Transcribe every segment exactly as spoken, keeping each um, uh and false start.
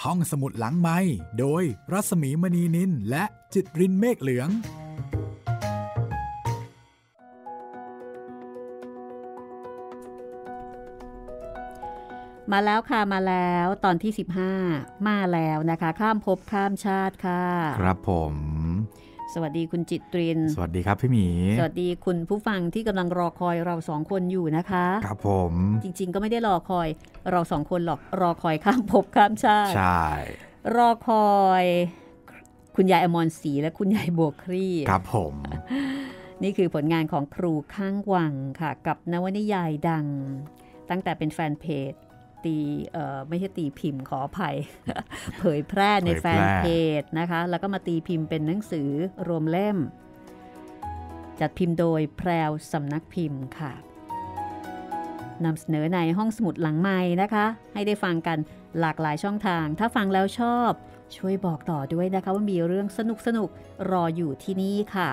ห้องสมุดหลังไมค์โดยรัศมีมณีนินและจิตรินเมฆเหลืองมาแล้วค่ะมาแล้วตอนที่สิบห้ามาแล้วนะคะข้ามภพข้ามชาติค่ะครับผมสวัสดีคุณจิตรินสวัสดีครับพี่หมีสวัสดีคุณผู้ฟังที่กำลังรอคอยเราสองคนอยู่นะคะครับผมจริงๆก็ไม่ได้รอคอยเราสองคนหรอกรอคอยข้ามภพข้ามชาติใช่รอคอยคุณยายอมรศรีและคุณยายบัวคลี่ครับผมนี่คือผลงานของครูข้างวังค่ะกับนวนิยายดังตั้งแต่เป็นแฟนเพจตีเอ่อไม่ใช่ตีพิมพ์ขออภัย เผยแพร่ในแฟนเพจนะคะแล้วก็มาตีพิมพ์เป็นหนังสือรวมเล่มจัดพิมพ์โดยแพรวสำนักพิมพ์ค่ะนำเสนอในห้องสมุดหลังไมค์นะคะให้ได้ฟังกันหลากหลายช่องทางถ้าฟังแล้วชอบช่วยบอกต่อด้วยนะคะว่ามีเรื่องสนุกสนุกรออยู่ที่นี่ค่ะ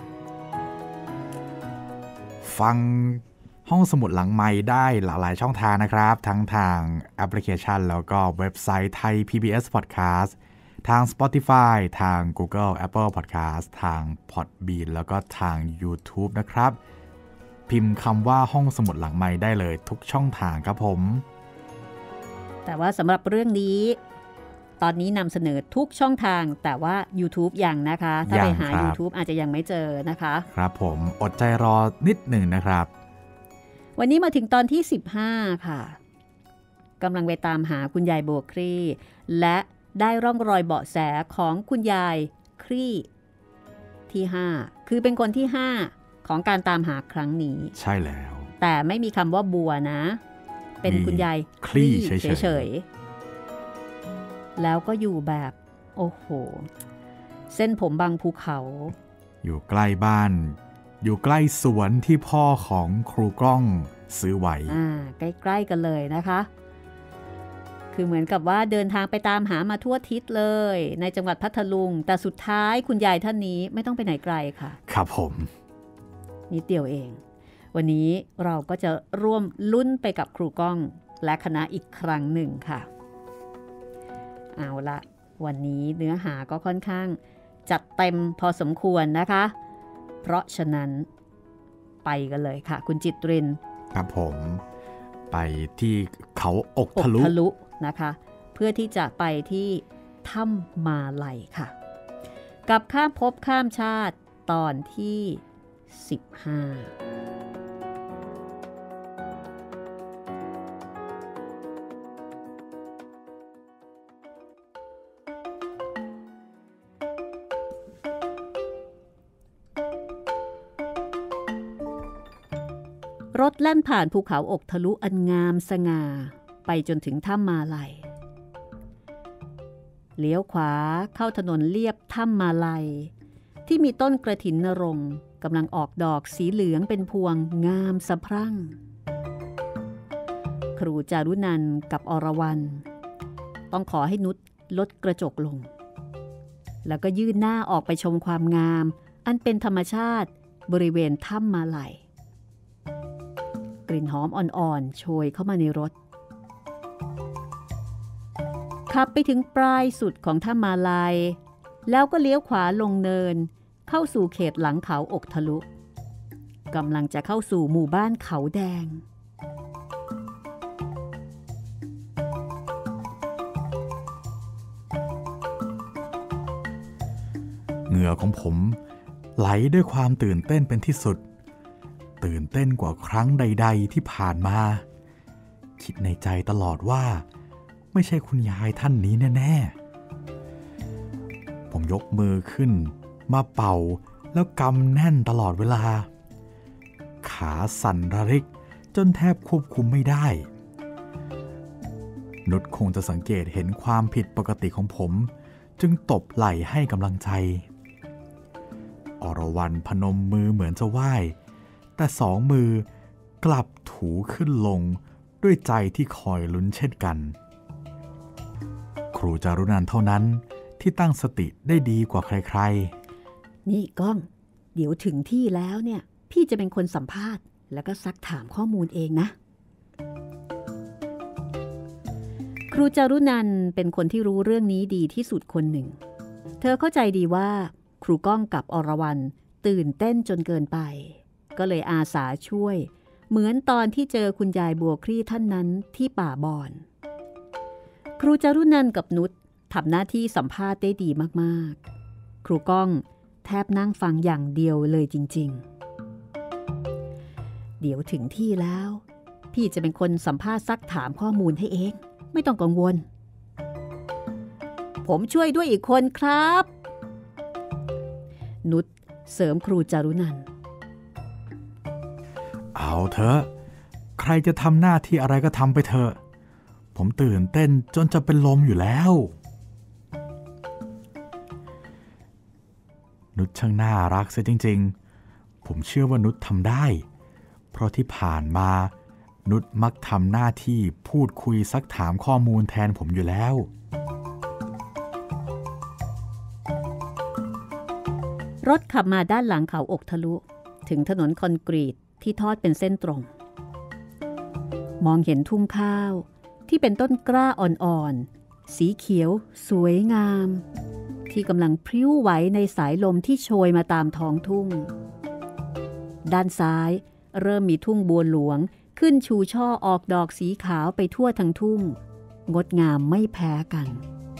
ฟังห้องสมุดหลังไมค์ได้หลากหลายช่องทางนะครับทั้งทางแอปพลิเคชันแล้วก็เว็บไซต์ไทย พี บี เอส Podcast ทาง Spotify ทาง Google Apple Podcast ทาง Podbean แล้วก็ทาง YouTube นะครับพิมพ์คำว่าห้องสมุดหลังไมค์ได้เลยทุกช่องทางครับผมแต่ว่าสำหรับเรื่องนี้ตอนนี้นำเสนอทุกช่องทางแต่ว่า YouTube ยังนะคะถ้าไปหา YouTube อาจจะยังไม่เจอนะคะครับผมอดใจรอนิดหนึ่งนะครับวันนี้มาถึงตอนที่สิบห้าค่ะกำลังไปตามหาคุณยายบัวคลี่และได้ร่องรอยเบาะแสของคุณยายคลี่ที่ห้าคือเป็นคนที่ห้าของการตามหาครั้งนี้ใช่แล้วแต่ไม่มีคำว่าบัวนะเป็นคุณยายคลี่เฉยๆแล้วก็อยู่แบบโอ้โหเส้นผมบางภูเขาอยู่ใกล้บ้านอยู่ใกล้สวนที่พ่อของครูกล้องซื้อไว้อ่าใกล้ๆกันเลยนะคะคือเหมือนกับว่าเดินทางไปตามหามาทั่วทิศเลยในจังหวัดพัทลุงแต่สุดท้ายคุณยายท่านนี้ไม่ต้องไปไหนไกลค่ะครับผมนิดเดียวเองวันนี้เราก็จะร่วมลุ้นไปกับครูกล้องและคณะอีกครั้งหนึ่งค่ะเอาละวันนี้เนื้อหาก็ค่อนข้างจัดเต็มพอสมควรนะคะเพราะฉะนั้นไปกันเลยค่ะคุณจิตรินครับผมไปที่เขาอกทะลุอกทะลุนะคะเพื่อที่จะไปที่ถ้ำมาลัยค่ะกับข้ามภพข้ามชาติตอนที่สิบห้ารถแล่นผ่านภูเขาอกทะลุอันงามสง่าไปจนถึงถ้ำมาลัยเลี้ยวขวาเข้าถนนเลียบถ้ำมาลัยที่มีต้นกระถินนรงค์กำลังออกดอกสีเหลืองเป็นพวงงามสะพรั่งครูจารุนันท์กับอรวรรณต้องขอให้นุชลดกระจกลงแล้วก็ยื่นหน้าออกไปชมความงามอันเป็นธรรมชาติบริเวณถ้ำมาลัยกลิ่นหอมอ่อนๆโชยเข้ามาในรถขับไปถึงปลายสุดของถ้ำมาลัยแล้วก็เลี้ยวขวาลงเนินเข้าสู่เขตหลังเขาอกทะลุกำลังจะเข้าสู่หมู่บ้านเขาแดงเหงื่อของผมไหลด้วยความตื่นเต้นเป็นที่สุดตื่นเต้นกว่าครั้งใดๆที่ผ่านมาคิดในใจตลอดว่าไม่ใช่คุณยายท่านนี้แน่ๆผมยกมือขึ้นมาเป่าแล้วกำแน่นตลอดเวลาขาสั่นระริกจนแทบควบคุมไม่ได้นุชคงจะสังเกตเห็นความผิดปกติของผมจึงตบไหล่ให้กำลังใจอรวรรณพนมมือเหมือนจะไหว้แต่สองมือกลับถูขึ้นลงด้วยใจที่คอยลุ้นเช่นกันครูจารุนันท์เท่านั้นที่ตั้งสติได้ดีกว่าใครๆนี่ก้องเดี๋ยวถึงที่แล้วเนี่ยพี่จะเป็นคนสัมภาษณ์แล้วก็ซักถามข้อมูลเองนะครูจารุนันท์เป็นคนที่รู้เรื่องนี้ดีที่สุดคนหนึ่งเธอเข้าใจดีว่าครูก้องกับอรวรรณตื่นเต้นจนเกินไปก็เลยอาสาช่วยเหมือนตอนที่เจอคุณยายบัวคลี่ท่านนั้นที่ป่าบอนครูจารุนันท์กับนุชทำหน้าที่สัมภาษณ์ได้ดีมากๆครูก้องแทบนั่งฟังอย่างเดียวเลยจริงๆเดี๋ยวถึงที่แล้วพี่จะเป็นคนสัมภาษณ์ซักถามข้อมูลให้เองไม่ต้องกังวลผมช่วยด้วยอีกคนครับนุชเสริมครูจารุนันท์เอาเถอะใครจะทำหน้าที่อะไรก็ทำไปเถอะผมตื่นเต้นจนจะเป็นลมอยู่แล้วนุชช่างน่ารักซะจริงๆผมเชื่อว่านุชทำได้เพราะที่ผ่านมานุชมักทำหน้าที่พูดคุยซักถามข้อมูลแทนผมอยู่แล้วรถขับมาด้านหลังเขาอกทะลุถึงถนนคอนกรีตที่ทอดเป็นเส้นตรงมองเห็นทุ่งข้าวที่เป็นต้นกล้าอ่อนๆสีเขียวสวยงามที่กำลังพริ้วไหวในสายลมที่โชยมาตามท้องทุ่งด้านซ้ายเริ่มมีทุ่งบัวหลวงขึ้นชูช่อออกดอกสีขาวไปทั่วทั้งทุ่งงดงามไม่แพ้กัน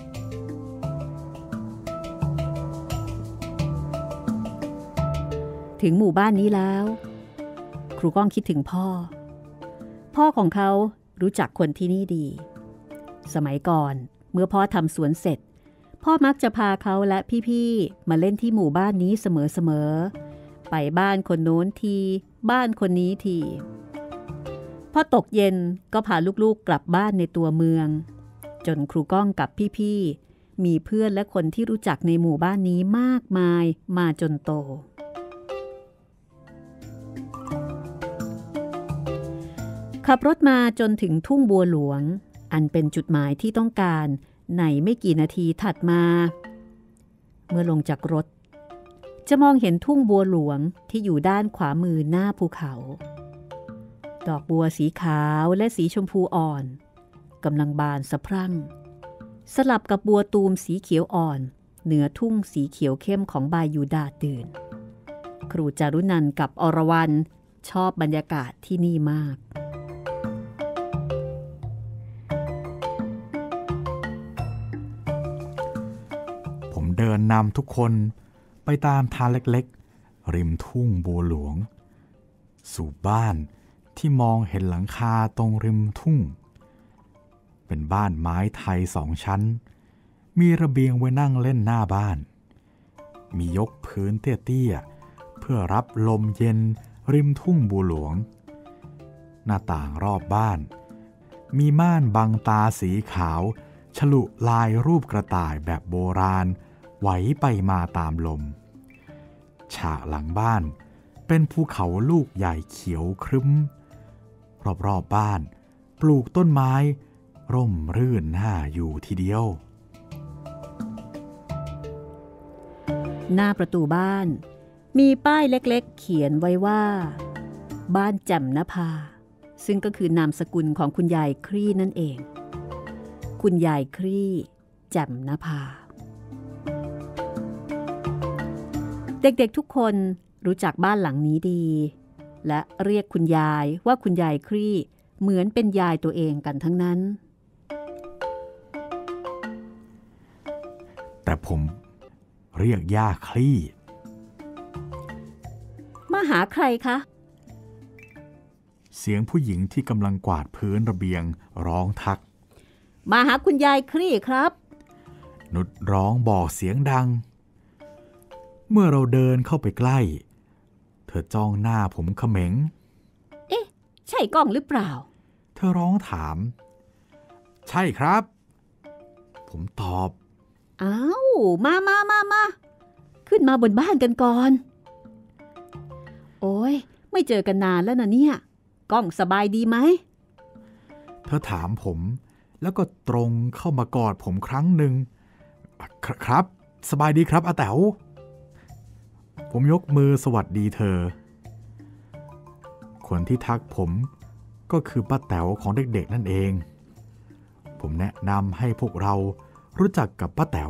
ถึงหมู่บ้านนี้แล้วครูก้องคิดถึงพ่อพ่อของเขารู้จักคนที่นี่ดีสมัยก่อนเมื่อพ่อทำสวนเสร็จพ่อมักจะพาเขาและพี่ๆมาเล่นที่หมู่บ้านนี้เสมอๆไปบ้านคนโน้นทีบ้านคนนี้ทีพอตกเย็นก็พาลูกๆกลับบ้านในตัวเมืองจนครูก้องกับพี่ๆมีเพื่อนและคนที่รู้จักในหมู่บ้านนี้มากมายมาจนโตขับรถมาจนถึงทุ่งบัวหลวงอันเป็นจุดหมายที่ต้องการในไม่กี่นาทีถัดมาเมื่อลงจากรถจะมองเห็นทุ่งบัวหลวงที่อยู่ด้านขวามือหน้าภูเขาดอกบัวสีขาวและสีชมพูอ่อนกำลังบานสะพรั่งสลับกับบัวตูมสีเขียวอ่อนเหนือทุ่งสีเขียวเข้มของใบยูดาตื่นครูจารุนันท์กับอรวรรณชอบบรรยากาศที่นี่มากผมเดินนำทุกคนไปตามทางเล็กๆริมทุ่งบัวหลวงสู่บ้านที่มองเห็นหลังคาตรงริมทุ่งเป็นบ้านไม้ไทยสองชั้นมีระเบียงไว้นั่งเล่นหน้าบ้านมียกพื้นเตี้ยๆเพื่อรับลมเย็นริมทุ่งบัวหลวงหน้าต่างรอบบ้านมีม่านบังตาสีขาวฉลุลายรูปกระต่ายแบบโบราณไหวไปมาตามลมฉากหลังบ้านเป็นภูเขาลูกใหญ่เขียวครึ้มรอบๆ บ, บ้านปลูกต้นไม้ร่มรื่นน่าอยู่ทีเดียวหน้าประตูบ้านมีป้ายเล็กๆเขียนไว้ว่าบ้านแจ่มนภาซึ่งก็คือนามสกุลของคุณยายครี่นั่นเองคุณยายครี่แจ่มนภาเด็กๆทุกคนรู้จักบ้านหลังนี้ดีและเรียกคุณยายว่าคุณยายครี่เหมือนเป็นยายตัวเองกันทั้งนั้นแต่ผมเรียกย่าคลี่มาหาใครคะเสียงผู้หญิงที่กำลังกวาดพื้นระเบียงร้องทักมาหาคุณยายคลี่ครับนุชร้องบอกเสียงดังเมื่อเราเดินเข้าไปใกล้เธอจ้องหน้าผมเขม็งเอ๊ะใช่ก้องหรือเปล่าเธอร้องถามใช่ครับผมตอบอ้าวมามามามาขึ้นมาบนบ้านกันก่อนโอ้ยไม่เจอกันนานแล้วนะเนี่ยก้องสบายดีไหมเธอถามผมแล้วก็ตรงเข้ามากอดผมครั้งหนึ่งครับสบายดีครับอาแต๋วผมยกมือสวัสดีเธอคนที่ทักผมก็คือป้าแต๋วของเด็กๆนั่นเองผมแนะนำให้พวกเรารู้จักกับป้าแต๋ว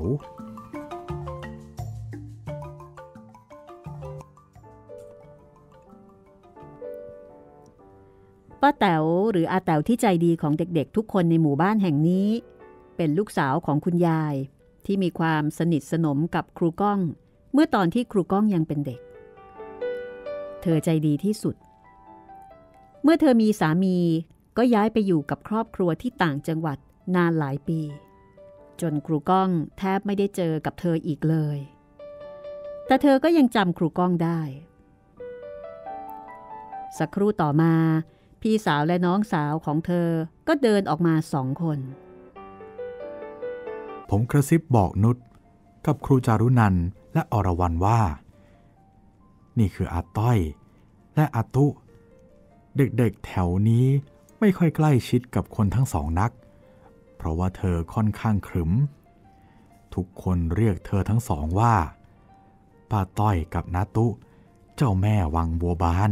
ป้าแต๋วหรืออาแต๋วที่ใจดีของเด็กๆทุกคนในหมู่บ้านแห่งนี้เป็นลูกสาวของคุณยายที่มีความสนิทสนมกับครูก้องเมื่อตอนที่ครูก้องยังเป็นเด็กเธอใจดีที่สุดเมื่อเธอมีสามีก็ย้ายไปอยู่กับครอบครัวที่ต่างจังหวัดนานหลายปีจนครูก้องแทบไม่ได้เจอกับเธออีกเลยแต่เธอก็ยังจำครูก้องได้สักครู่ต่อมาพี่สาวและน้องสาวของเธอก็เดินออกมาสองคนผมกระซิบบอกนุชกับครูจารุนันท์และอรวรรณว่านี่คืออาต้อยและอาตุเด็กๆแถวนี้ไม่ค่อยใกล้ชิดกับคนทั้งสองนักเพราะว่าเธอค่อนข้างขรึมทุกคนเรียกเธอทั้งสองว่าป้าต้อยกับนาตุเจ้าแม่วังบัวบาน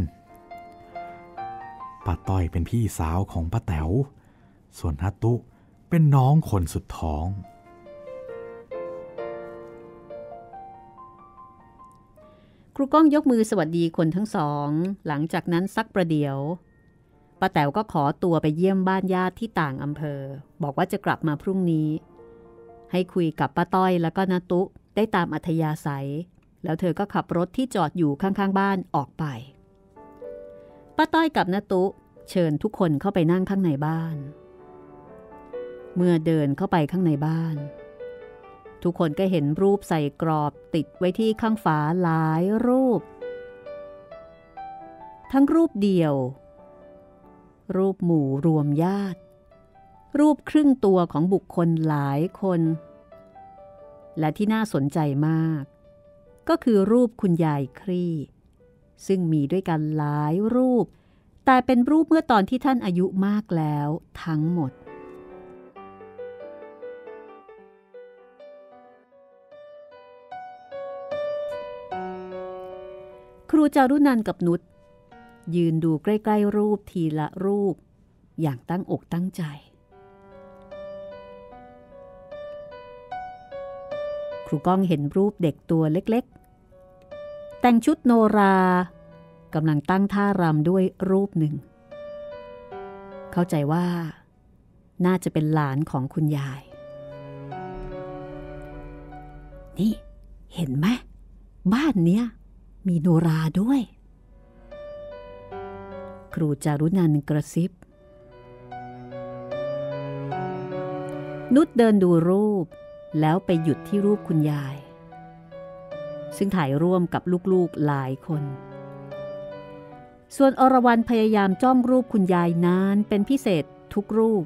ป้าต้อยเป็นพี่สาวของป้าแต๋วส่วนนาตุเป็นน้องคนสุดท้องครูก้องยกมือสวัสดีคนทั้งสองหลังจากนั้นสักประเดี๋ยวป้าแต๋วก็ขอตัวไปเยี่ยมบ้านญาติที่ต่างอำเภอบอกว่าจะกลับมาพรุ่งนี้ให้คุยกับป้าต้อยแล้วก็นาตุได้ตามอัธยาศัยแล้วเธอก็ขับรถที่จอดอยู่ข้างๆบ้านออกไปป้าต้อยกับนาตุเชิญทุกคนเข้าไปนั่งข้างในบ้านเมื่อเดินเข้าไปข้างในบ้านทุกคนก็เห็นรูปใส่กรอบติดไว้ที่ข้างฝาหลายรูปทั้งรูปเดียวรูปหมู่รวมญาติรูปครึ่งตัวของบุคคลหลายคนและที่น่าสนใจมากก็คือรูปคุณยายครี่ซึ่งมีด้วยกันหลายรูปแต่เป็นรูปเมื่อตอนที่ท่านอายุมากแล้วทั้งหมดครูจารุนันท์กับนุชยืนดูใกล้ๆรูปทีละรูปอย่างตั้งอกตั้งใจครูก้องเห็นรูปเด็กตัวเล็กๆแต่งชุดโนรากำลังตั้งท่ารำด้วยรูปหนึ่งเข้าใจว่าน่าจะเป็นหลานของคุณยายนี่เห็นไหมบ้านเนี้ยมีโนราด้วยครูจารุนันท์กระซิบนุชเดินดูรูปแล้วไปหยุดที่รูปคุณยายซึ่งถ่ายร่วมกับลูกๆหลายคนส่วนอรวรรณพยายามจ้องรูปคุณยายนานเป็นพิเศษทุกรูป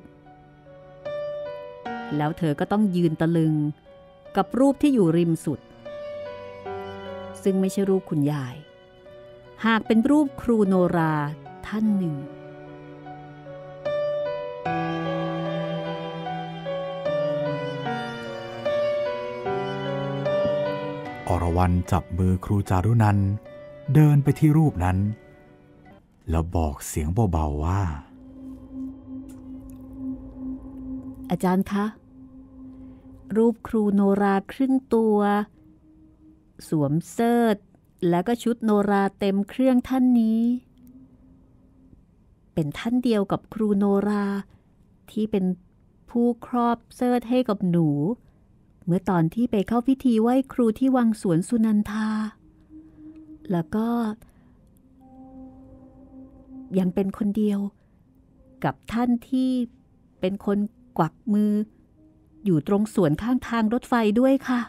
แล้วเธอก็ต้องยืนตะลึงกับรูปที่อยู่ริมสุดซึ่งไม่ใช่รูปคุณยายหากเป็นรูปครูโนราท่านหนึ่งอรวรรณจับมือครูจารุนันท์เดินไปที่รูปนั้นแล้วบอกเสียงเบาๆว่าอาจารย์คะรูปครูโนราครึ่งตัวสวมเสื้อแล้วก็ชุดโนราเต็มเครื่องท่านนี้เป็นท่านเดียวกับครูโนราที่เป็นผู้ครอบเสื้อให้กับหนูเมื่อตอนที่ไปเข้าพิธีไหว้ครูที่วังสวนสุนันทาแล้วก็ยังเป็นคนเดียวกับท่านที่เป็นคนกวักมืออยู่ตรงสวนข้างทางรถไฟด้วยค่ะ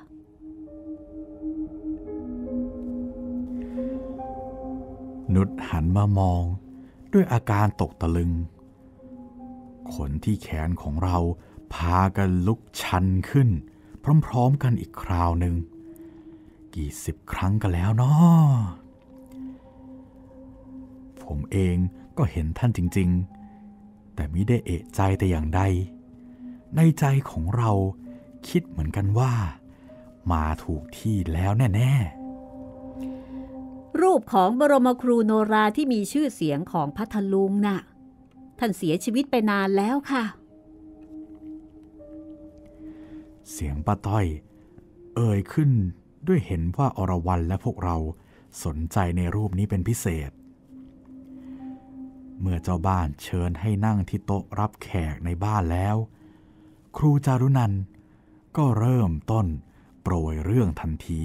นุชหันมามองด้วยอาการตกตะลึงขนที่แขนของเราพากันลุกชันขึ้นพร้อมๆกันอีกคราวหนึ่งกี่สิบครั้งกันแล้วเนาะผมเองก็เห็นท่านจริงๆแต่มิได้เอะใจแต่อย่างใดในใจของเราคิดเหมือนกันว่ามาถูกที่แล้วแน่ๆรูปของบรมครูโนราที่มีชื่อเสียงของพัทลุงน่ะท่านเสียชีวิตไปนานแล้วค่ะเสียงป้าต้อยเอ่ยขึ้นด้วยเห็นว่าอรวรรณและพวกเราสนใจในรูปนี้เป็นพิเศษเมื่อเจ้าบ้านเชิญให้นั่งที่โต๊ะรับแขกในบ้านแล้วครูจารุนันท์ก็เริ่มต้นโปรยเรื่องทันที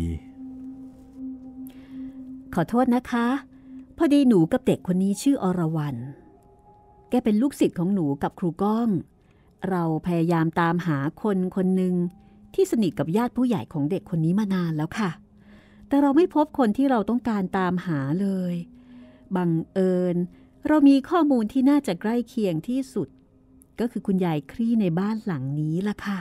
ขอโทษนะคะพอดีหนูกับเด็กคนนี้ชื่ออรวรรณแกเป็นลูกศิษย์ของหนูกับครูก้องเราพยายามตามหาคนคนหนึ่งที่สนิทกับญาติผู้ใหญ่ของเด็กคนนี้มานานแล้วค่ะแต่เราไม่พบคนที่เราต้องการตามหาเลยบังเอิญเรามีข้อมูลที่น่าจะใกล้เคียงที่สุดก็คือคุณยายคลี่ในบ้านหลังนี้ล่ะค่ะ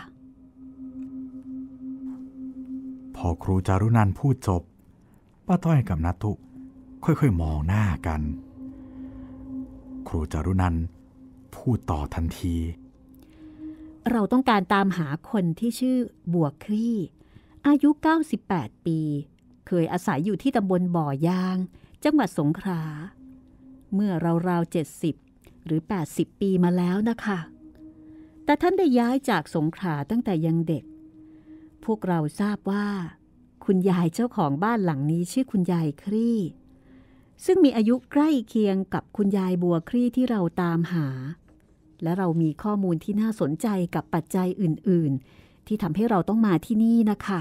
พอครูจารุนันท์พูดจบป้าต้อยกับนัทธุค่อยๆมองหน้ากันครูจารุนันท์พูดต่อทันทีเราต้องการตามหาคนที่ชื่อบัวคลี่อายุเก้าสิบแปดปีเคยอาศัยอยู่ที่ตำบลบ่อยางจังหวัดสงขลาเมื่อราวๆเจ็ดสิบหรือแปดสิบปีมาแล้วนะคะแต่ท่านได้ย้ายจากสงขลาตั้งแต่ยังเด็กพวกเราทราบว่าคุณยายเจ้าของบ้านหลังนี้ชื่อคุณยายคลี่ซึ่งมีอายุใกล้เคียงกับคุณยายบัวคลี่ที่เราตามหาและเรามีข้อมูลที่น่าสนใจกับปัจจัยอื่นๆที่ทำให้เราต้องมาที่นี่นะคะ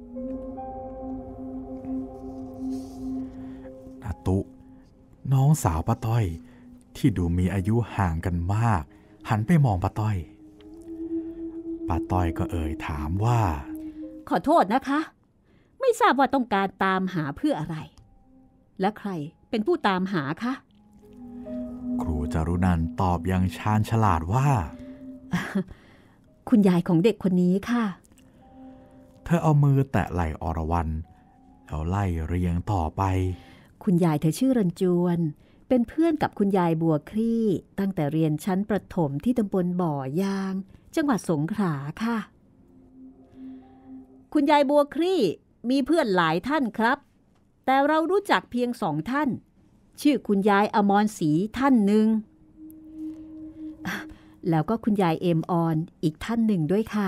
นาตุน้องสาวป้าต้อยที่ดูมีอายุห่างกันมากหันไปมองป้าต้อยป้าต้อยก็เอ่ยถามว่าขอโทษนะคะไม่ทราบว่าต้องการตามหาเพื่ออะไรและใครเป็นผู้ตามหาคะครูจารุนันท์ตอบอย่างชาญฉลาดว่าคุณยายของเด็กคนนี้ค่ะเธอเอามือแตะไหล่อรวรรณแล้วไล่เรียงต่อไปคุณยายเธอชื่อรันจวนเป็นเพื่อนกับคุณยายบัวคลี่ตั้งแต่เรียนชั้นประถมที่ตำบลบ่อยางจังหวัดสงขลาค่ะคุณยายบัวคลี่มีเพื่อนหลายท่านครับแต่เรารู้จักเพียงสองท่านชื่อคุณยายอมรศรีท่านหนึ่งแล้วก็คุณยายเอมออนอีกท่านหนึ่งด้วยค่ะ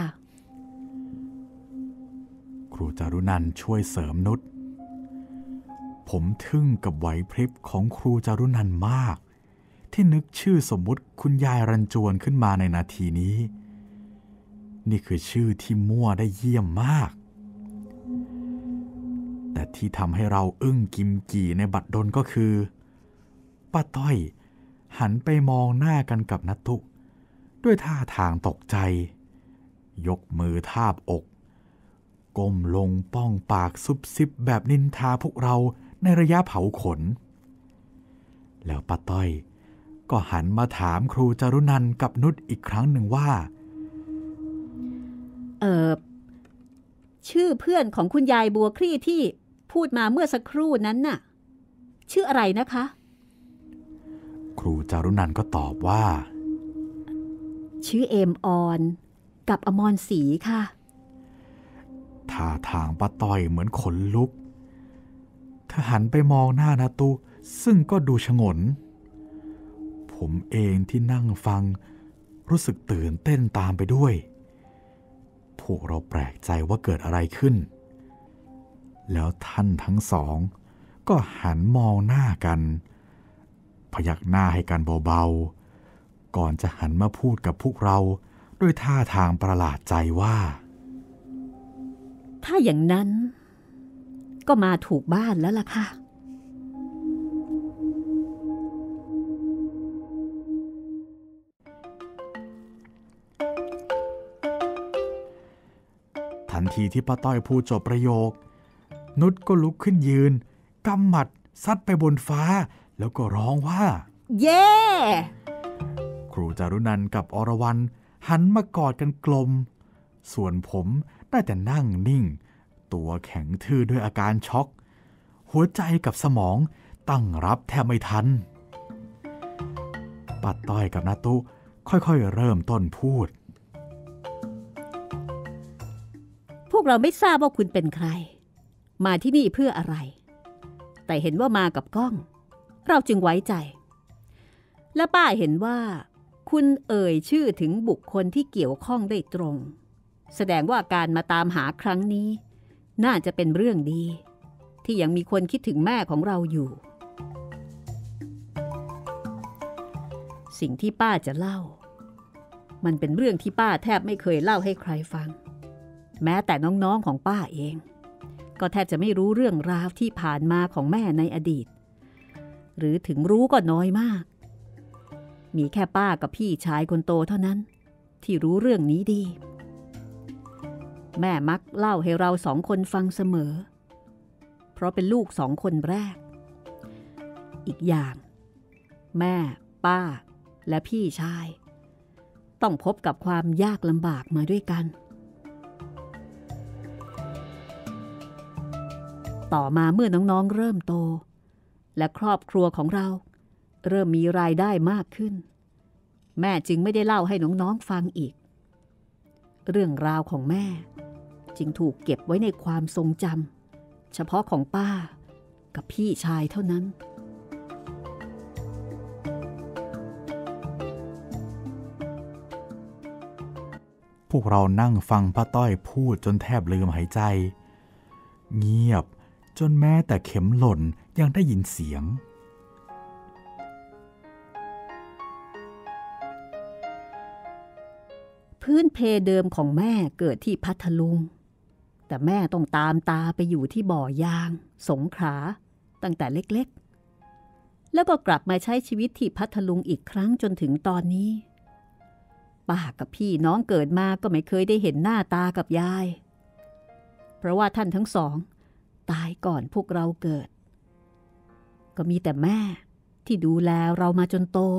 ครูจารุนันท์ช่วยเสริมนุชผมทึ่งกับไหวพริบของครูจารุนันท์มากที่นึกชื่อสมมุติคุณยายรันจวนขึ้นมาในนาทีนี้นี่คือชื่อที่มั่วได้เยี่ยมมากแต่ที่ทำให้เราอึ้งกิมกี่ในบัดดลก็คือป้าต้อยหันไปมองหน้ากันกับนัทธุด้วยท่าทางตกใจยกมือทาบอกก้มลงป้องปากซุบซิบแบบนินทาพวกเราในระยะเผาขนแล้วป้าต้อยก็หันมาถามครูจารุนันท์กับนุชอีกครั้งหนึ่งว่าเออชื่อเพื่อนของคุณยายบัวคลี่ที่พูดมาเมื่อสักครู่นั้นน่ะชื่ออะไรนะคะครูจารุนันท์ก็ตอบว่าชื่อเอมออนกับอมรศรีค่ะท่าทางป้าต้อยเหมือนขนลุกเธอหันไปมองหน้านาตุซึ่งก็ดูฉงนผมเองที่นั่งฟังรู้สึกตื่นเต้นตามไปด้วยพวกเราแปลกใจว่าเกิดอะไรขึ้นแล้วท่านทั้งสองก็หันมองหน้ากันพยักหน้าให้กันเบาๆก่อนจะหันมาพูดกับพวกเราด้วยท่าทางประหลาดใจว่าถ้าอย่างนั้นก็มาถูกบ้านแล้วล่ะค่ะทันทีที่ป้าต้อยพูดจบประโยคนุชก็ลุกขึ้นยืนกำหมัดซัดไปบนฟ้าแล้วก็ร้องว่าเย้ yeah! ครูจารุนันท์กับอรวรรณหันมากอดกันกลมส่วนผมได้แต่นั่งนิ่งตัวแข็งทื่อด้วยอาการช็อกหัวใจกับสมองตั้งรับแทบไม่ทันป้าต้อยกับนาตุค่อยๆเริ่มต้นพูดพวกเราไม่ทราบว่าคุณเป็นใครมาที่นี่เพื่ออะไรแต่เห็นว่ามากับก้องเราจึงไว้ใจและป้าเห็นว่าคุณเอ่ยชื่อถึงบุคคลที่เกี่ยวข้องได้ตรงแสดงว่าการมาตามหาครั้งนี้น่าจะเป็นเรื่องดีที่ยังมีคนคิดถึงแม่ของเราอยู่สิ่งที่ป้าจะเล่ามันเป็นเรื่องที่ป้าแทบไม่เคยเล่าให้ใครฟังแม้แต่น้องๆของป้าเองก็แทบจะไม่รู้เรื่องราวที่ผ่านมาของแม่ในอดีตหรือถึงรู้ก็น้อยมากมีแค่ป้ากับพี่ชายคนโตเท่านั้นที่รู้เรื่องนี้ดีแม่มักเล่าให้เราสองคนฟังเสมอเพราะเป็นลูกสองคนแรกอีกอย่างแม่ป้าและพี่ชายต้องพบกับความยากลำบากมาด้วยกันต่อมาเมื่อน้องๆเริ่มโตและครอบครัวของเราเริ่มมีรายได้มากขึ้นแม่จึงไม่ได้เล่าให้น้องๆฟังอีกเรื่องราวของแม่จึงถูกเก็บไว้ในความทรงจำเฉพาะของป้ากับพี่ชายเท่านั้นพวกเรานั่งฟังป้าต้อยพูดจนแทบลืมหายใจเงียบจนแม้แต่เข็มหล่นยังได้ยินเสียงพื้นเพเดิมของแม่เกิดที่พัทลุงแต่แม่ต้องตามตาไปอยู่ที่บ่อยางสงขลาตั้งแต่เล็กๆแล้วก็กลับมาใช้ชีวิตที่พัทลุงอีกครั้งจนถึงตอนนี้ป้ากับพี่น้องเกิดมาก็ไม่เคยได้เห็นหน้าตากับยายเพราะว่าท่านทั้งสองตายก่อนพวกเราเกิดก็มีแต่แม่ที่ดูแลเรามาจนโต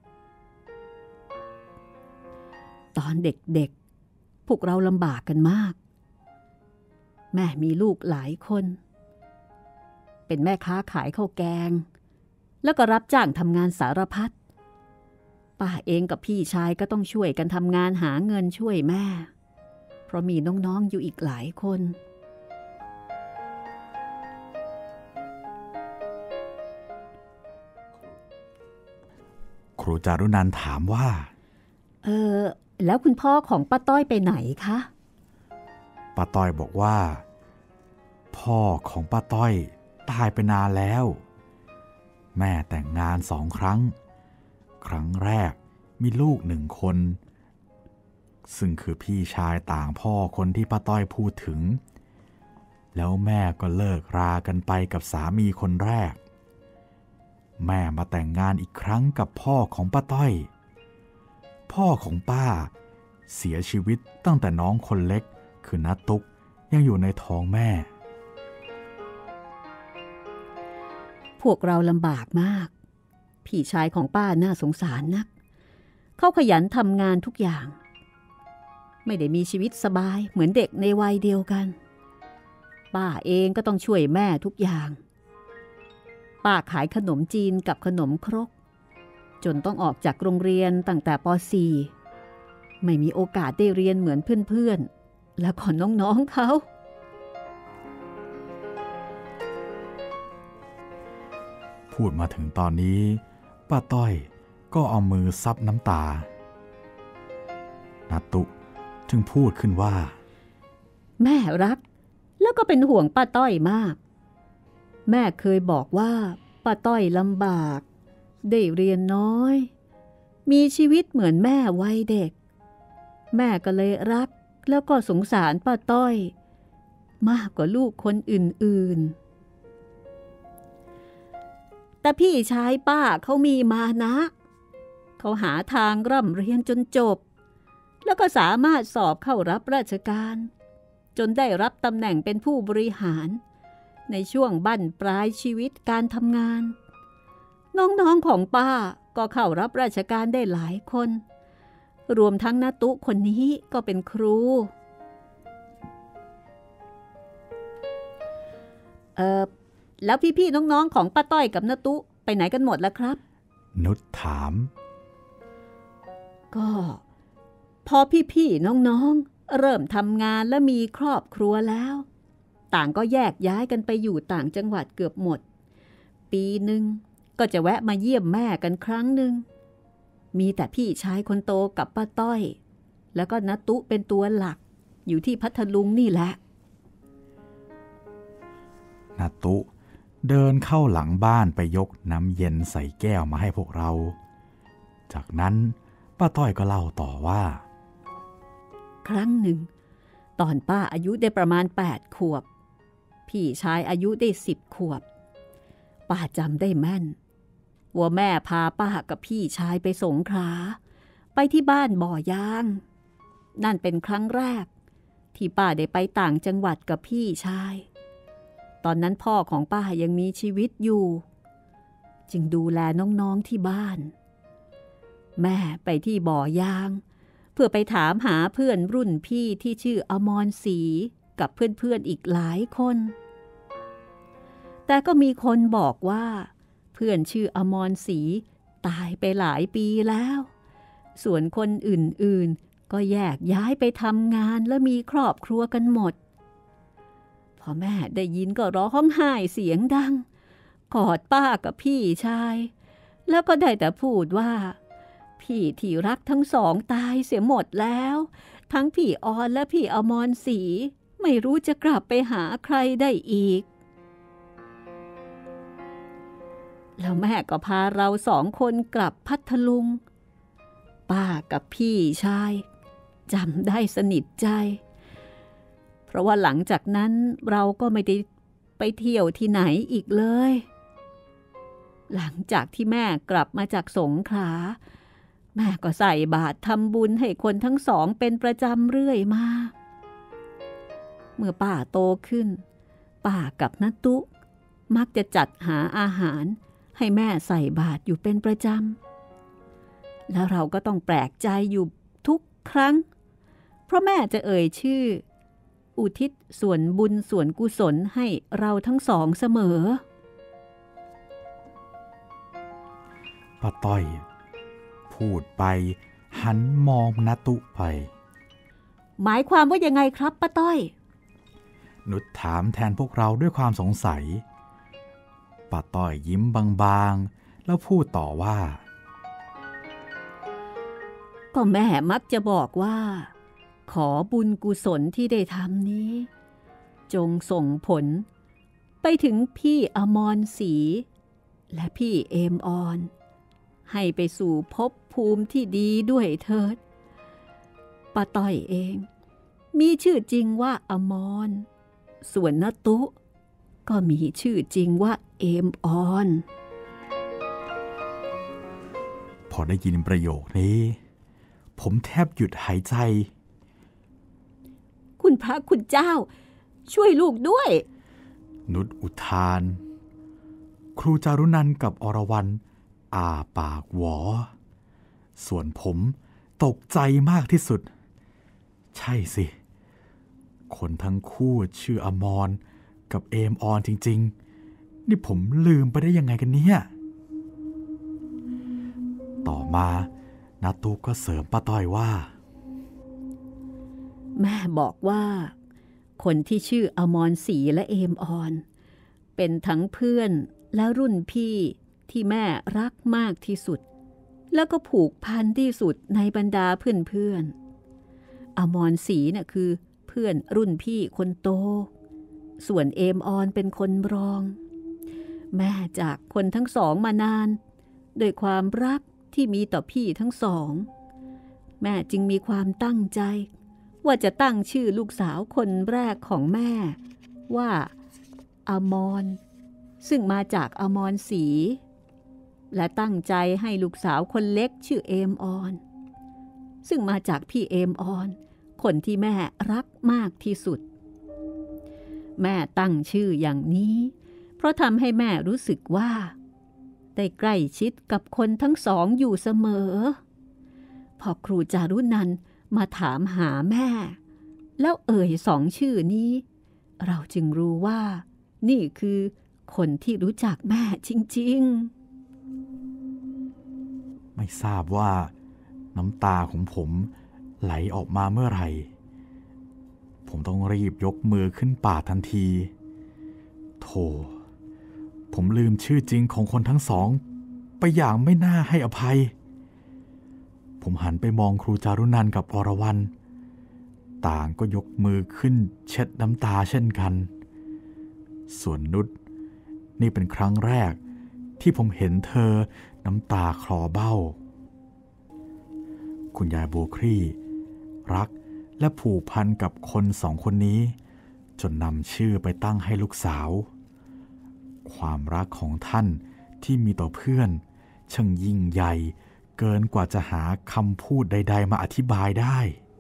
ตอนเด็กๆพวกเราลำบากกันมากแม่มีลูกหลายคนเป็นแม่ค้าขายข้าวแกงแล้วก็รับจ้างทำงานสารพัดป้าเองกับพี่ชายก็ต้องช่วยกันทำงานหาเงินช่วยแม่เพราะมีน้องๆอยู่อีกหลายคนครูจารุนันท์ถามว่าเออแล้วคุณพ่อของป้าต้อยไปไหนคะป้าต้อยบอกว่าพ่อของป้าต้อยตายไปนานแล้วแม่แต่งงานสองครั้งครั้งแรกมีลูกหนึ่งคนซึ่งคือพี่ชายต่างพ่อคนที่ป้าต้อยพูดถึงแล้วแม่ก็เลิกรากันไปกับสามีคนแรกแม่มาแต่งงานอีกครั้งกับพ่อของป้าต้อยพ่อของป้าเสียชีวิตตั้งแต่น้องคนเล็กคือณตุ๊กยังอยู่ในท้องแม่พวกเราลำบากมากพี่ชายของป้าน่าสงสารนักเขาขยันทำงานทุกอย่างไม่ได้มีชีวิตสบายเหมือนเด็กในวัยเดียวกันป้าเองก็ต้องช่วยแม่ทุกอย่างป้าขายขนมจีนกับขนมครกจนต้องออกจากโรงเรียนตั้งแต่ป สี่ ไม่มีโอกาสได้เรียนเหมือนเพื่อนๆและก่อนน้องๆเขาพูดมาถึงตอนนี้ป้าต้อยก็เอามือซับน้ำตาณตุจึงพูดขึ้นว่าแม่รักแล้วก็เป็นห่วงป้าต้อยมากแม่เคยบอกว่าป้าต้อยลำบากได้เรียนน้อยมีชีวิตเหมือนแม่วัยเด็กแม่ก็เลยรักแล้วก็สงสารป้าต้อยมากกว่าลูกคนอื่นๆแต่พี่ชายป้าเขามีมานะเขาหาทางร่ำเรียนจนจบแล้วก็สามารถสอบเข้ารับราชการจนได้รับตำแหน่งเป็นผู้บริหารในช่วงบั้นปลายชีวิตการทำงานน้องๆของป้าก็เข้ารับราชการได้หลายคนรวมทั้งณตุคนนี้ก็เป็นครูเออแล้วพี่ๆน้องๆของป้าต้อยกับณตุไปไหนกันหมดแล้วครับนุชถามก็พอพี่ๆน้องๆเริ่มทำงานและมีครอบครัวแล้วต่างก็แยกย้ายกันไปอยู่ต่างจังหวัดเกือบหมดปีหนึ่งก็จะแวะมาเยี่ยมแม่กันครั้งหนึ่งมีแต่พี่ชายคนโตกับป้าต้อยแล้วก็ณตุเป็นตัวหลักอยู่ที่พัทลุงนี่แหละนาตุเดินเข้าหลังบ้านไปยกน้ำเย็นใส่แก้วมาให้พวกเราจากนั้นป้าต้อยก็เล่าต่อว่าครั้งหนึ่งตอนป้าอายุได้ประมาณแปดขวบพี่ชายอายุได้สิบขวบป้าจำได้แม่นว่าแม่พาป้ากับพี่ชายไปสงขลาไปที่บ้านบ่อยางนั่นเป็นครั้งแรกที่ป้าได้ไปต่างจังหวัดกับพี่ชายตอนนั้นพ่อของป้ายังมีชีวิตอยู่จึงดูแลน้องๆที่บ้านแม่ไปที่บ่อยางเพื่อไปถามหาเพื่อนรุ่นพี่ที่ชื่ออมรศรีกับเพื่อนๆอีกหลายคนแต่ก็มีคนบอกว่าเพื่อนชื่ออมรศรีตายไปหลายปีแล้วส่วนคนอื่นๆก็แยกย้ายไปทำงานและมีครอบครัวกันหมดพอแม่ได้ยินก็ร้องไห้เสียงดังกอดป้ากับพี่ชายแล้วก็ได้แต่พูดว่าพี่ที่รักทั้งสองตายเสียหมดแล้วทั้งพี่ออนและพี่อมรศรีไม่รู้จะกลับไปหาใครได้อีกแล้วแม่ก็พาเราสองคนกลับพัทลุงป้ากับพี่ชายจำได้สนิทใจเพราะว่าหลังจากนั้นเราก็ไม่ได้ไปเที่ยวที่ไหนอีกเลยหลังจากที่แม่กลับมาจากสงขลาแม่ก็ใส่บาตรทำบุญให้คนทั้งสองเป็นประจำเรื่อยมาเมื่อป้าโตขึ้นป้ากับณตุมักจะจัดหาอาหารให้แม่ใส่บาตรอยู่เป็นประจำแล้วเราก็ต้องแปลกใจอยู่ทุกครั้งเพราะแม่จะเอ่ยชื่ออุทิศส่วนบุญส่วนกุศลให้เราทั้งสองเสมอป้าต้อยพูดไปหันมองณตุไปหมายความว่ายังไงครับป้าต้อยนุชถามแทนพวกเราด้วยความสงสัยป้าต้อยยิ้มบางๆแล้วพูดต่อว่าก็แม่มักจะบอกว่าขอบุญกุศลที่ได้ทำนี้จงส่งผลไปถึงพี่อมรศรีและพี่เอมออนให้ไปสู่ภพภูมิที่ดีด้วยเถิดป้าต้อยเองมีชื่อจริงว่าอมรส่วนณตุก็มีชื่อจริงว่าเอมออนพอได้ยินประโยคนี้ผมแทบหยุดหายใจคุณพระคุณเจ้าช่วยลูกด้วยนุชอุทานครูจารุนันท์กับอรวรรณอาปากหวอส่วนผมตกใจมากที่สุดใช่สิคนทั้งคู่ชื่ออมรกับเอมออนจริงๆนี่ผมลืมไปได้ยังไงกันเนี่ยต่อมาณตุก็เสริมป้าต้อยว่าแม่บอกว่าคนที่ชื่ออมรศรีและเอมออนเป็นทั้งเพื่อนและรุ่นพี่ที่แม่รักมากที่สุดแล้วก็ผูกพันที่สุดในบรรดาเพื่อนๆอมรศรีน่ะคือเพื่อนรุ่นพี่คนโตส่วนเอมออนเป็นคนรองแม่จากคนทั้งสองมานานด้วยความรักที่มีต่อพี่ทั้งสองแม่จึงมีความตั้งใจว่าจะตั้งชื่อลูกสาวคนแรกของแม่ว่าอมรซึ่งมาจากอมรศรีและตั้งใจให้ลูกสาวคนเล็กชื่อเอมออนซึ่งมาจากพี่เอมออนคนที่แม่รักมากที่สุดแม่ตั้งชื่ออย่างนี้เพราะทำให้แม่รู้สึกว่าได้ใกล้ชิดกับคนทั้งสองอยู่เสมอพอครูจารุนันท์มาถามหาแม่แล้วเอ่ยสองชื่อนี้เราจึงรู้ว่านี่คือคนที่รู้จักแม่จริงๆไม่ทราบว่าน้ำตาของผมไหลออกมาเมื่อไหร่ผมต้องรีบยกมือขึ้นปากทันทีโธ่ผมลืมชื่อจริงของคนทั้งสองไปอย่างไม่น่าให้อภัยผมหันไปมองครูจารุนันท์กับอรวรรณต่างก็ยกมือขึ้นเช็ดน้ำตาเช่นกันส่วนนุชนี่เป็นครั้งแรกที่ผมเห็นเธอน้ำตาคลอเบ้าคุณยายบัวคลี่รักและผูกพันกับคนสองคนนี้จนนำชื่อไปตั้งให้ลูกสาวความรักของท่านที่มีต่อเพื่อนช่างยิ่งใหญ่เกินกว่าจะหาคำพูดใดๆมาอธิบายได้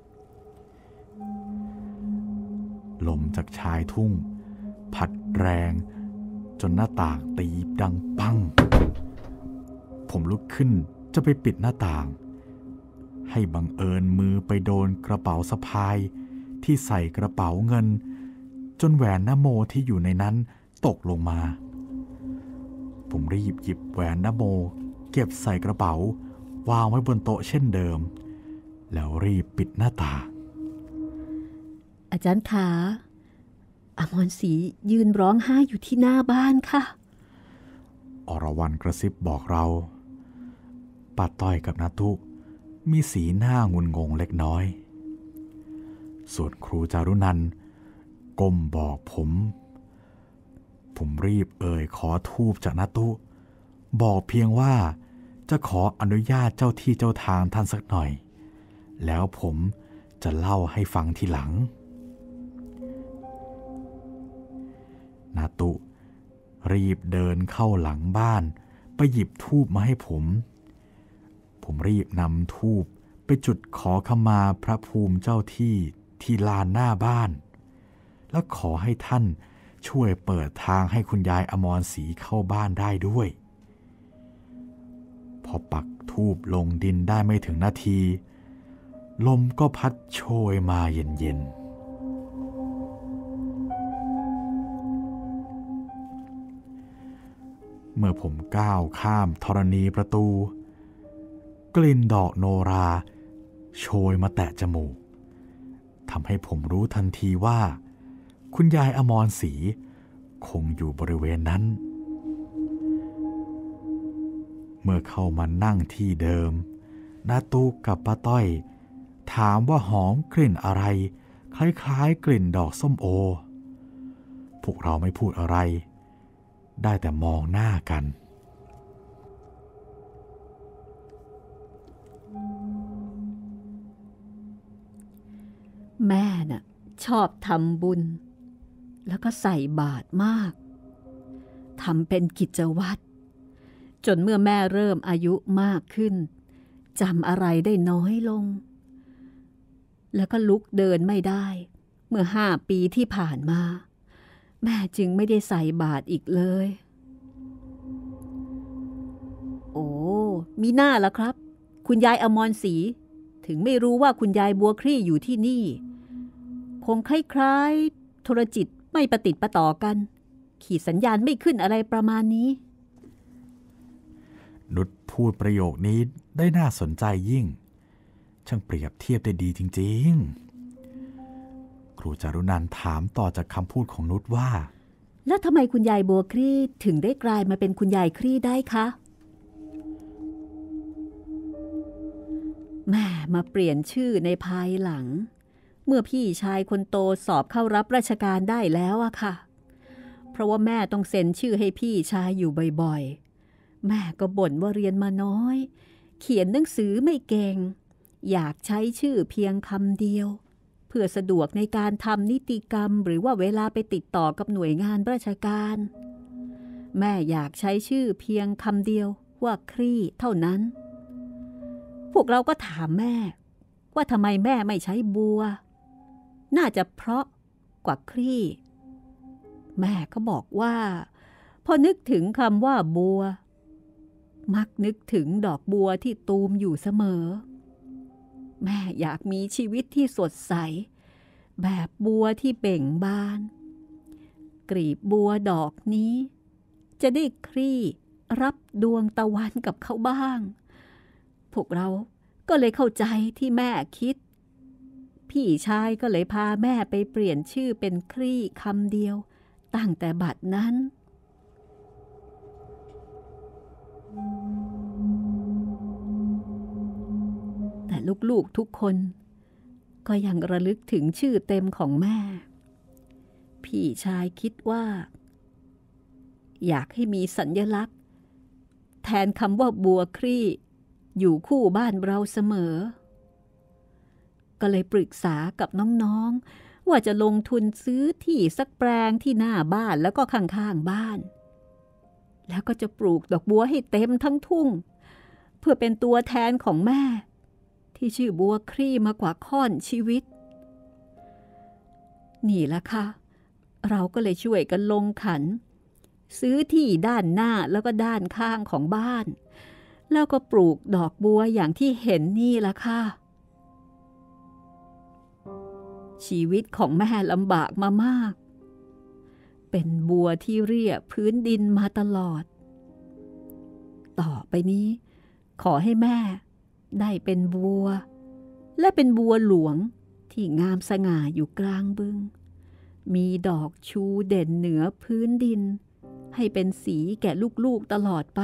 ลมจากชายทุ่งพัดแรงจนหน้าต่างตีดังปังผมลุกขึ้นจะไปปิดหน้าต่างให้บังเอิญมือไปโดนกระเป๋าสะพายที่ใส่กระเป๋าเงินจนแหวนนโมที่อยู่ในนั้นตกลงมาผมรีบหยิบแหวนนโมเก็บใส่กระเป๋าวางไว้บนโต๊ะเช่นเดิมแล้วรีบปิดหน้าต่างอาจารย์ขาอมรศรียืนร้องไห้อยู่ที่หน้าบ้านค่ะอรวรรณกระซิบบอกเราป้าต้อยกับนาตุมีสีหน้างุนงงเล็กน้อยส่วนครูจารุนันท์ก้มบอกผมผมรีบเอ่ยขอธูปจากนาตุบอกเพียงว่าจะขออนุญาตเจ้าที่เจ้าทางท่านสักหน่อยแล้วผมจะเล่าให้ฟังทีหลังนาตุรีบเดินเข้าหลังบ้านไปหยิบธูปมาให้ผมผมรีบนำธูปไปจุดขอขมาพระภูมิเจ้าที่ที่ลานหน้าบ้านแล้วขอให้ท่านช่วยเปิดทางให้คุณยายอมรศรีเข้าบ้านได้ด้วยพอปักธูปลงดินได้ไม่ถึงนาทีลมก็พัดโชยมาเย็นๆเมื่อผมก้าวข้ามธรณีประตูกลิ่นดอกโนราโชยมาแตะจมูกทำให้ผมรู้ทันทีว่าคุณยายอมรศรีคงอยู่บริเวณนั้นเมื่อเข้ามานั่งที่เดิมนาตุกับป้าต้อยถามว่าหอมกลิ่นอะไรคล้ายๆกลิ่นดอกส้มโอพวกเราไม่พูดอะไรได้แต่มองหน้ากันแม่น่ะชอบทำบุญแล้วก็ใส่บาตรมากทำเป็นกิจวัตรจนเมื่อแม่เริ่มอายุมากขึ้นจำอะไรได้น้อยลงแล้วก็ลุกเดินไม่ได้เมื่อห้าปีที่ผ่านมาแม่จึงไม่ได้ใส่บาตรอีกเลยโอ้มีหน้าละครับคุณยายอมรศรีถึงไม่รู้ว่าคุณยายบัวคลี่อยู่ที่นี่คงคล้ายๆโทรจิตไม่ประติดประต่อกันขีดสัญญาณไม่ขึ้นอะไรประมาณนี้นุชพูดประโยคนี้ได้น่าสนใจยิ่งช่างเปรียบเทียบได้ดีจริงๆครูจารุนันท์ถามต่อจากคำพูดของนุชว่าแล้วทำไมคุณยายบัวคลี่ถึงได้กลายมาเป็นคุณยายคลี่ได้คะแม่มาเปลี่ยนชื่อในภายหลังเมื่อพี่ชายคนโตสอบเข้ารับราชการได้แล้วอะค่ะเพราะว่าแม่ต้องเซ็นชื่อให้พี่ชายอยู่บ่อยๆแม่ก็บ่นว่าเรียนมาน้อยเขียนหนังสือไม่เก่งอยากใช้ชื่อเพียงคำเดียวเพื่อสะดวกในการทำนิติกรรมหรือว่าเวลาไปติดต่อกับหน่วยงานราชการแม่อยากใช้ชื่อเพียงคำเดียวว่าคลี่เท่านั้นพวกเราก็ถามแม่ว่าทำไมแม่ไม่ใช้บัวน่าจะเพราะกว่าคลี่แม่ก็บอกว่าพอนึกถึงคำว่าบัวมักนึกถึงดอกบัวที่ตูมอยู่เสมอแม่อยากมีชีวิตที่สดใสแบบบัวที่เบ่งบานกลีบบัวดอกนี้จะได้คลี่รับดวงตะวันกับเขาบ้างพวกเราก็เลยเข้าใจที่แม่คิดพี่ชายก็เลยพาแม่ไปเปลี่ยนชื่อเป็นคลี่คำเดียวตั้งแต่บัดนั้นแต่ลูกๆทุกคนก็ยังระลึกถึงชื่อเต็มของแม่พี่ชายคิดว่าอยากให้มีสัญลักษณ์แทนคำว่าบัวคลี่อยู่คู่บ้านเราเสมอก็เลยปรึกษากับน้องๆว่าจะลงทุนซื้อที่สักแปลงที่หน้าบ้านแล้วก็ข้างๆบ้านแล้วก็จะปลูกดอกบัวให้เต็มทั้งทุ่งเพื่อเป็นตัวแทนของแม่ที่ชื่อบัวคลี่มากว่าค่อนชีวิตนี่แหละค่ะเราก็เลยช่วยกันลงขันซื้อที่ด้านหน้าแล้วก็ด้านข้างของบ้านแล้วก็ปลูกดอกบัวอย่างที่เห็นนี่แหละค่ะชีวิตของแม่ลำบากมามากเป็นบัวที่เรียบพื้นดินมาตลอดต่อไปนี้ขอให้แม่ได้เป็นบัวและเป็นบัวหลวงที่งามสง่าอยู่กลางบึงมีดอกชูเด่นเหนือพื้นดินให้เป็นสีแก่ลูกๆตลอดไป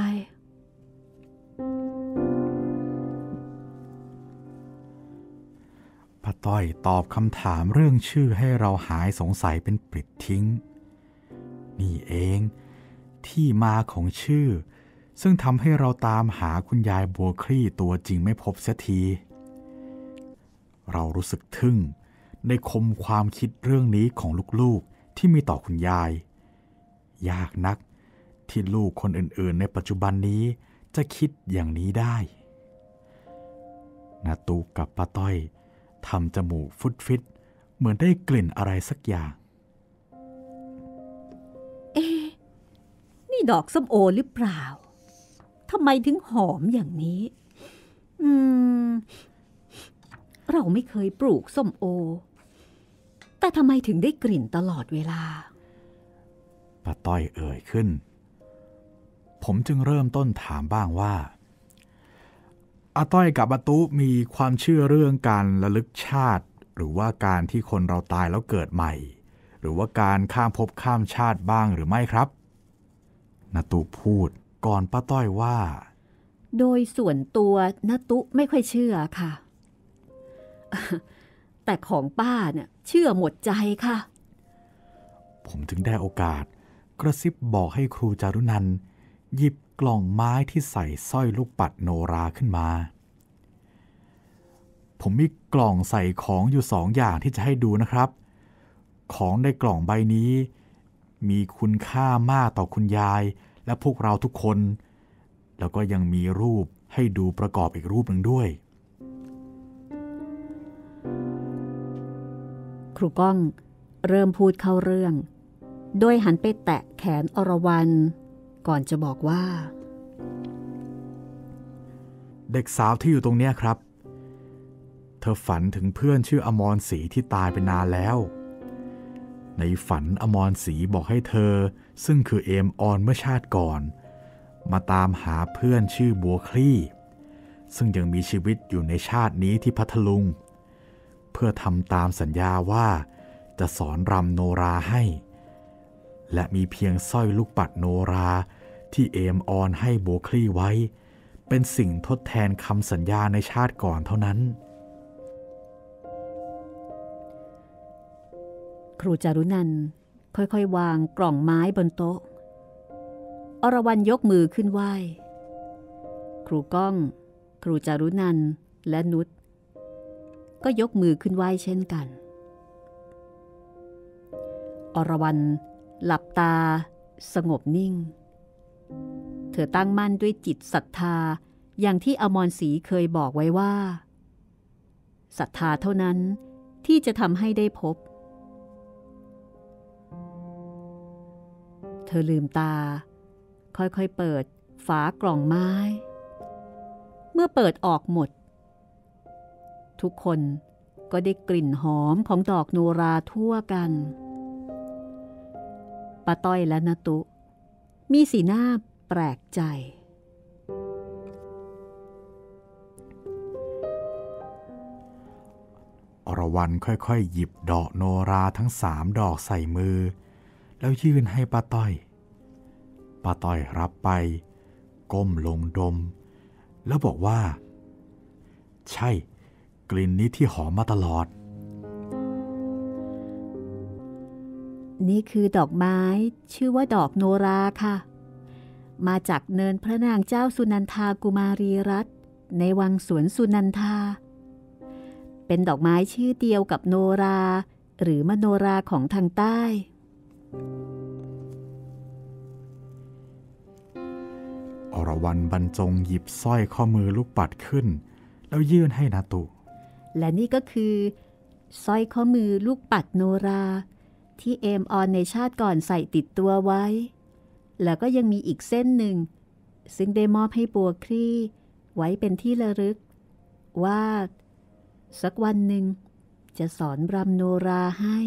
ป้าต้อยตอบคำถามเรื่องชื่อให้เราหายสงสัยเป็นปลิดทิ้งนี่เองที่มาของชื่อซึ่งทำให้เราตามหาคุณยายบัวคลี่ตัวจริงไม่พบเสียทีเรารู้สึกทึ่งในคมความคิดเรื่องนี้ของลูกๆที่มีต่อคุณยายยากนักที่ลูกคนอื่นๆในปัจจุบันนี้จะคิดอย่างนี้ได้นาตูกับป้าต้อยทำจมูกฟุดฟิตเหมือนได้กลิ่นอะไรสักอย่างเอ๊ะนี่ดอกส้มโอหรือเปล่าทำไมถึงหอมอย่างนี้อืมเราไม่เคยปลูกส้มโอแต่ทำไมถึงได้กลิ่นตลอดเวลาป้าต้อยเอ่ยขึ้นผมจึงเริ่มต้นถามบ้างว่าอาต้อยกับอาตุมีความเชื่อเรื่องการระลึกชาติหรือว่าการที่คนเราตายแล้วเกิดใหม่หรือว่าการข้ามภพข้ามชาติบ้างหรือไม่ครับนาตุพูดก่อนป้าต้อยว่าโดยส่วนตัวนาตุไม่ค่อยเชื่อค่ะแต่ของป้าเนี่ยเชื่อหมดใจค่ะผมจึงได้โอกาสกระซิบบอกให้ครูจารุนันท์หยิบกล่องไม้ที่ใส่สร้อยลูกปัดโนราขึ้นมาผมมีกล่องใส่ของอยู่สองอย่างที่จะให้ดูนะครับของในกล่องใบนี้มีคุณค่ามากต่อคุณยายและพวกเราทุกคนแล้วก็ยังมีรูปให้ดูประกอบอีกรูปหนึ่งด้วยครูก้องเริ่มพูดเข้าเรื่องโดยหันไปแตะแขนอรวรรณก่อนจะบอกว่าเด็กสาวที่อยู่ตรงเนี้ยครับเธอฝันถึงเพื่อนชื่ออมรศรีที่ตายไปนานแล้วในฝันอมรศรีบอกให้เธอซึ่งคือเอมออนเมื่อชาติก่อนมาตามหาเพื่อนชื่อบัวคลี่ซึ่งยังมีชีวิตอยู่ในชาตินี้ที่พัทลุงเพื่อทำตามสัญญาว่าจะสอนรำโนราให้และมีเพียงสร้อยลูกปัดโนราที่เอมออนให้บัวคลี่ไว้เป็นสิ่งทดแทนคำสัญญาในชาติก่อนเท่านั้นครูจารุนันท์ค่อยๆวางกล่องไม้บนโต๊ะอรวรรณยกมือขึ้นไหว้ครูก้องครูจารุนันท์และนุชก็ยกมือขึ้นไหว้เช่นกันอรวรรณหลับตาสงบนิ่งเธอตั้งมั่นด้วยจิตศรัทธาอย่างที่อมรศรีเคยบอกไว้ว่าศรัทธาเท่านั้นที่จะทำให้ได้พบเธอลืมตาค่อยๆเปิดฝากล่องไม้เมื่อเปิดออกหมดทุกคนก็ได้กลิ่นหอมของดอกโนราทั่วกันป้าต้อยและนาตุมีสีหน้าแปลกใจอรวรรณค่อยๆหยิบดอกโนราทั้งสามดอกใส่มือแล้วยื่นให้ป้าต้อยป้าต้อยรับไปก้มลงดมแล้วบอกว่าใช่กลิ่นนี้ที่หอมมาตลอดนี่คือดอกไม้ชื่อว่าดอกโนราค่ะมาจากเนินพระนางเจ้าสุนันทากุมารีรัตน์ในวังสวนสุนันทาเป็นดอกไม้ชื่อเดียวกับโนราหรือมโนราของทางใต้อรวรรณบรรจงหยิบสร้อยข้อมือลูกปัดขึ้นแล้วยื่นให้นาตุและนี่ก็คือสร้อยข้อมือลูกปัดโนราที่เอมออนในชาติก่อนใส่ติดตัวไว้แล้วก็ยังมีอีกเส้นหนึ่งซึ่งได้มอบให้บัวคลี่ไว้เป็นที่ระลึกว่าสักวันหนึ่งจะสอนรำโนราให้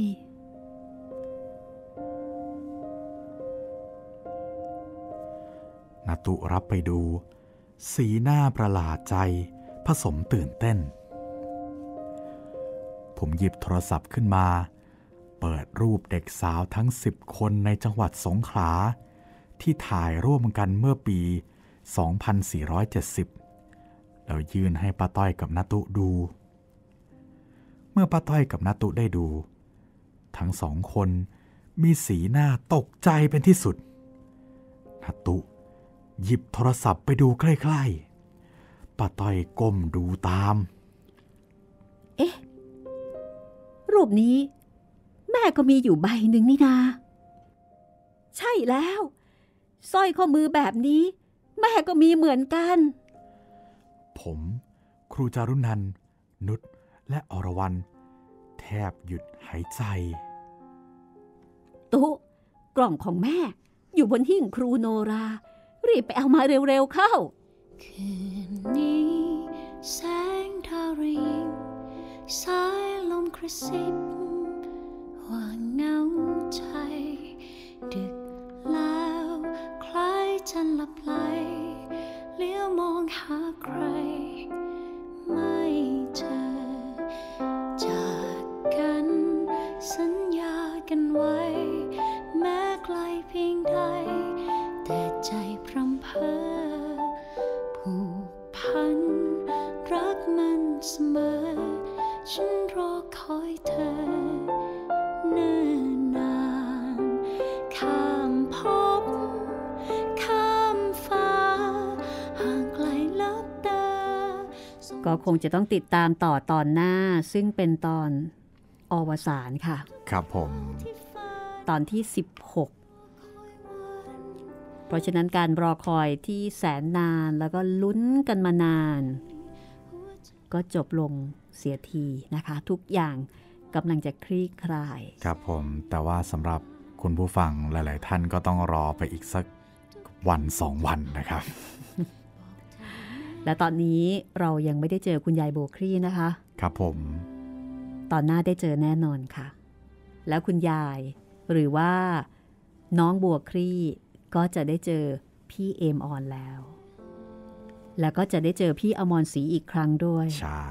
นาตุรับไปดูสีหน้าประหลาดใจผสมตื่นเต้นผมหยิบโทรศัพท์ขึ้นมาเปิดรูปเด็กสาวทั้งสิบคนในจังหวัดสงขลาที่ถ่ายร่วมกันเมื่อปี สองพันสี่ร้อยเจ็ดสิบ แล้วยื่นให้ป้าต้อยกับนาตุดูเมื่อป้าต้อยกับนาตุได้ดูทั้งสองคนมีสีหน้าตกใจเป็นที่สุดนาตุหยิบโทรศัพท์ไปดูใกล้ๆป้าต้อยก้มดูตามเอ๊ะรูปนี้แม่ก็มีอยู่ใบหนึ่งนี่นาใช่แล้วสร้อยข้อมือแบบนี้แม่ก็มีเหมือนกันผมครูจารุนันท์นุชและอรวรรณแทบหยุดหายใจตุ๊กล่องของแม่อยู่บนหิ้งครูโนรารีบไปเอามาเร็วๆเข้าคืนนี้แสงดาวริงสายลมกระซิบว่าเหงาใจดึกแล้วคล้ายจะหลับไหลเลี้ยวมองหาใครไม่เจอจากกันสัญญากันไว้แม้ไกลเพียงใดแต่ใจพร่ำเพ้อผูกพันรักมันเสมอฉันรอคอยเธอเนิ่นนานข้ามภพข้ามฟ้าห่างไกลลับตาก็คงจะต้องติดตามต่อตอนหน้าซึ่งเป็นตอนอวสานค่ะครับผมตอนที่สิบหกเพราะฉะนั้นการรอคอยที่แสนนานแล้วก็ลุ้นกันมานานก็จบลงเสียทีนะคะทุกอย่างกำลังจะคลี่คลายครับผมแต่ว่าสำหรับคุณผู้ฟังหลายๆท่านก็ต้องรอไปอีกสักวันสองวันนะครับและตอนนี้เรายังไม่ได้เจอคุณยายโบคลี่นะคะครับผมตอนหน้าได้เจอแน่นอนค่ะแล้วคุณยายหรือว่าน้องบัวคลี่ก็จะได้เจอพี่เอมออนแล้วแล้วก็จะได้เจอพี่อมรศรีอีกครั้งด้วยใช่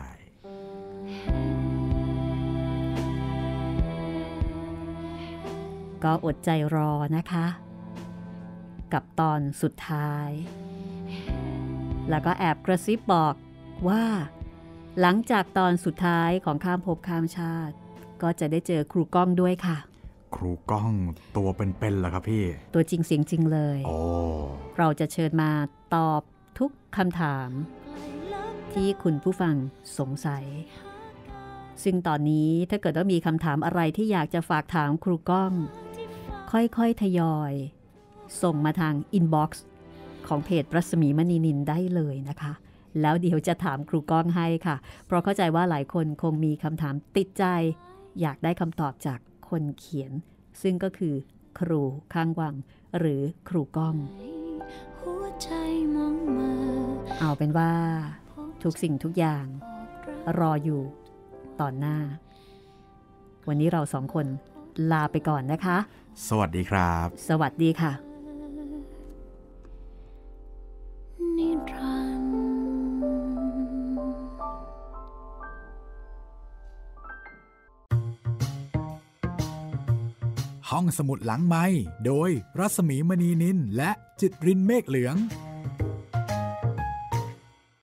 ก็อดใจรอนะคะกับตอนสุดท้ายแล้วก็แอบกระซิบบอกว่าหลังจากตอนสุดท้ายของข้ามภพข้ามชาติก็จะได้เจอครูก้องด้วยค่ะครูก้องตัวเป็นๆเหรอครับพี่ตัวจริงเสียงจริงเลยโอ้เราจะเชิญมาตอบทุกคำถามที่คุณผู้ฟังสงสัยซึ่งตอนนี้ถ้าเกิดว่ามีคำถามอะไรที่อยากจะฝากถามครูก้องค่อยๆทยอยส่งมาทางอินบ็อกซ์ของเพจรัศมีมณีนินได้เลยนะคะแล้วเดี๋ยวจะถามครูก้องให้ค่ะเพราะเข้าใจว่าหลายคนคงมีคำถามติดใจอยากได้คำตอบจากคนเขียนซึ่งก็คือครูข้างวังหรือครูก้องเอาเป็นว่าทุกสิ่งทุกอย่างรออยู่ตอนหน้าวันนี้เราสองคนลาไปก่อนนะคะสวัสดีครับสวัสดีค่ะห้องสมุดหลังไมค์โดยรัศมีมณีนินและจิตรินเมฆเหลือง